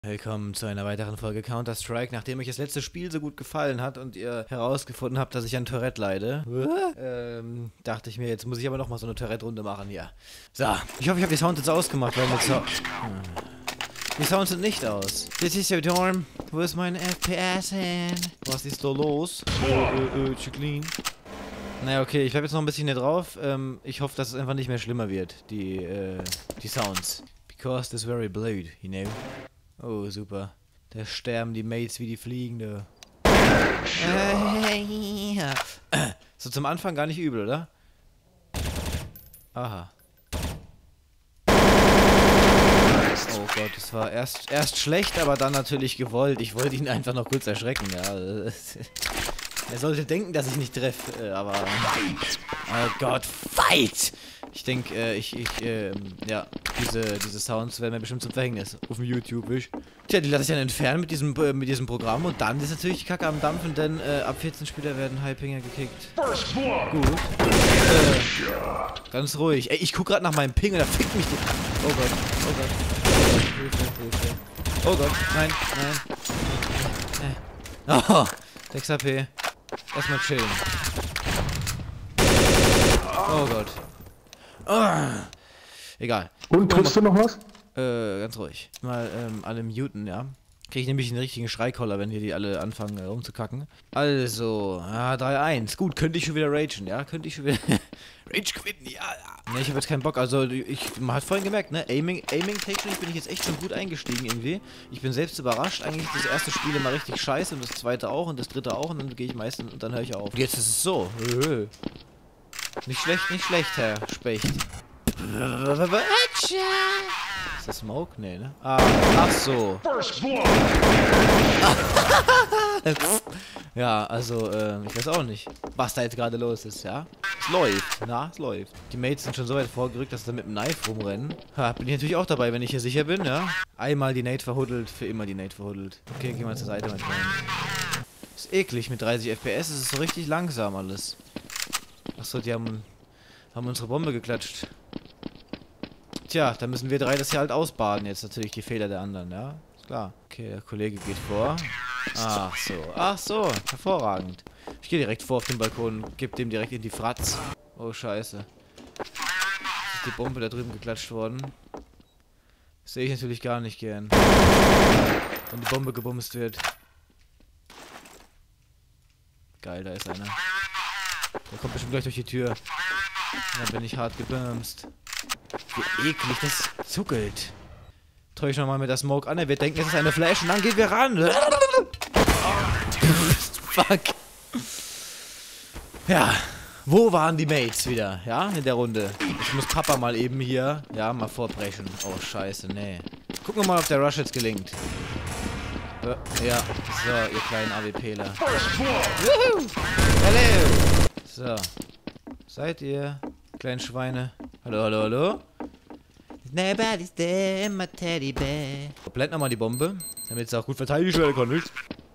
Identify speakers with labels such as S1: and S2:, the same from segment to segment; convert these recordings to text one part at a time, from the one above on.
S1: Willkommen zu einer weiteren Folge Counter-Strike. Nachdem euch das letzte Spiel so gut gefallen hat und ihr herausgefunden habt, dass ich an Tourette leide, dachte ich mir, jetzt muss ich aber nochmal so eine Tourette-Runde machen hier. So, ich hoffe, ich habe die Sounds jetzt ausgemacht, weil die Sounds sind nicht aus. This is your dorm. Wo ist mein FPS hin? Was ist da los? Chiklin. Naja, okay, ich bleib jetzt noch ein bisschen hier drauf. Ich hoffe, dass es einfach nicht mehr schlimmer wird, die Sounds. Because this very blade, you know. Oh, super. Da sterben die Mates wie die Fliegende. So zum Anfang gar nicht übel, oder? Aha. Oh Gott, das war erst schlecht, aber dann natürlich gewollt. Ich wollte ihn einfach noch kurz erschrecken, ja. Er sollte denken, dass ich nicht treffe, aber... Oh Gott, fight! Ich denke, ja, diese Sounds werden mir bestimmt zum Verhängnis auf dem YouTube, wisch. Tja, die lasse ich dann entfernen mit diesem Programm und dann ist natürlich die Kacke am Dampfen, denn ab 14 Spieler werden High-Pinger gekickt. Gut. Ganz ruhig. Ey, ich guck gerade nach meinem Ping und da fickt mich die... Oh Gott, oh Gott. Hilfe. Oh Gott, nein. Oh, 6 HP. Erstmal chillen. Oh Gott. Oh. Egal.
S2: Und, triffst du noch was?
S1: Ganz ruhig. Mal alle muten, ja. Kriege ich nämlich einen richtigen Schreikoller, wenn hier die alle anfangen rumzukacken. Also, 3-1. Gut, könnte ich schon wieder ragen, ja? Könnte ich schon wieder... Rage quitten, ja. Ne, ich habe jetzt keinen Bock. Also, man hat vorhin gemerkt, ne? Aiming-technisch bin ich jetzt echt schon gut eingestiegen irgendwie. Ich bin selbst überrascht. Eigentlich das erste Spiel immer richtig scheiße und das zweite auch und das dritte auch und dann gehe ich meistens und dann höre ich auf. Und jetzt ist es so. Nicht schlecht, Herr Specht. Ist das Smoke? Nee, ne? Ach so. Ja, also, ich weiß auch nicht, was da jetzt gerade los ist, ja? Es läuft, es läuft. Die Mates sind schon so weit vorgerückt, dass sie da mit dem Knife rumrennen. Ha, bin ich natürlich auch dabei, wenn ich hier sicher bin, ja? Einmal die Nate verhuddelt, für immer die Nate verhuddelt. Okay, gehen wir zur Seite, mein Freund. Ist eklig, mit 30 FPS ist es so richtig langsam alles. Achso, die haben unsere Bombe geklatscht. Tja, da müssen wir drei das hier halt ausbaden jetzt natürlich, die Fehler der anderen, ja? Ist klar. Okay, der Kollege geht vor. Ach so, hervorragend. Ich gehe direkt vor auf den Balkon und gebe dem direkt in die Fratz. Oh, scheiße. Ist die Bombe da drüben geklatscht worden? Das sehe ich natürlich gar nicht gern. Wenn die Bombe gebumst wird. Geil, da ist einer. Der kommt bestimmt gleich durch die Tür. Dann bin ich hart gebumst. Wie eklig, das zuckelt. Täusch nochmal mit der Smoke an, er wird denken, es ist eine Flash und dann gehen wir ran. Fuck. Ja, wo waren die Mates wieder, ja, in der Runde? Ich muss Papa mal eben hier, ja, mal vorbrechen. Oh, scheiße, nee. Gucken wir mal, ob der Rush jetzt gelingt. Ja, so, ihr kleinen AWPler. Hallo. So. Seid ihr, kleinen Schweine? Hallo? Nobody's there, my teddy bear. Blend nochmal die Bombe, damit es auch gut verteidigt werden kann, nicht?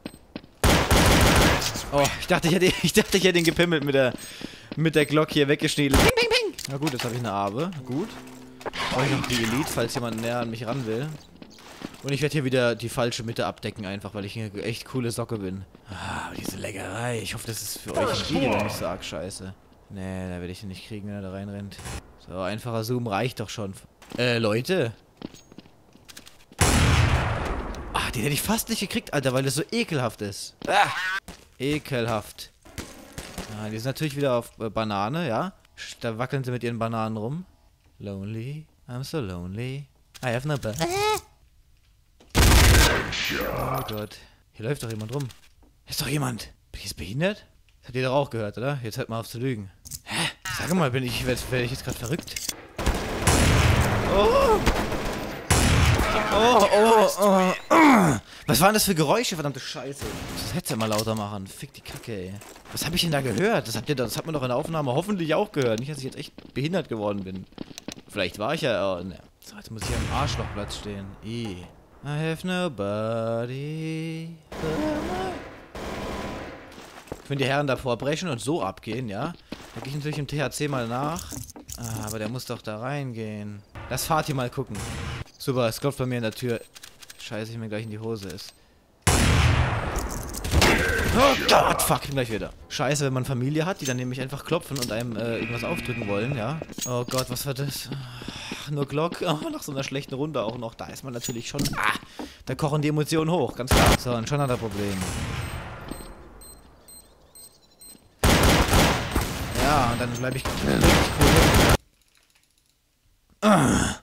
S1: Oh, ich dachte, ich hätte ihn gepimmelt mit der Glock hier weggeschniedelt. Ping, ping, ping. Na gut, jetzt habe ich eine Abe. Gut. Brauche ich noch die Elite, falls jemand näher an mich ran will. Und ich werde hier wieder die falsche Mitte abdecken, einfach, weil ich eine echt coole Socke bin. Ah, diese Leckerei. Ich hoffe, das ist für euch im Video nicht so arg scheiße. Nee, da werde ich ihn nicht kriegen, wenn er da reinrennt. So, einfacher Zoom reicht doch schon. Leute. Ah, den hätte ich fast nicht gekriegt, Alter, weil das so ekelhaft ist. Ah, ekelhaft. Ah, die sind natürlich wieder auf Banane, ja. Da wackeln sie mit ihren Bananen rum. Lonely. I'm so lonely. I have no bed. Oh Gott. Hier läuft doch jemand rum. Hier ist doch jemand. Bin ich jetzt behindert? Das habt ihr doch auch gehört, oder? Jetzt hört mal auf zu lügen. Hä? Sag mal, werde ich jetzt gerade verrückt? Oh. Was waren das für Geräusche, verdammte Scheiße? Das hätte ja mal lauter machen. Fick die Kacke, ey. Was habe ich denn da gehört? Das hat man doch in der Aufnahme hoffentlich auch gehört. Nicht, dass ich jetzt echt behindert geworden bin. Vielleicht war ich ja... ne. So, jetzt muss ich hier am Arschlochplatz stehen. I have nobody. Wenn die Herren da vorbrechen und so abgehen, ja, da gehe ich natürlich im THC mal nach. Aber der muss doch da reingehen. Lass Fatih mal gucken. Super, es klopft bei mir in der Tür. scheiße ich mir gleich in die Hose ist. Oh Gott, fuck, ich bin gleich wieder. Scheiße, wenn man Familie hat, die dann nämlich einfach klopfen und einem irgendwas aufdrücken wollen, ja. Oh Gott, was war das? Ach, nur Glock. Oh, nach so einer schlechten Runde auch noch. Da ist man natürlich schon... da kochen die Emotionen hoch, ganz klar. So, und schon hat er Probleme. Ja, und dann bleibe ich richtig cool.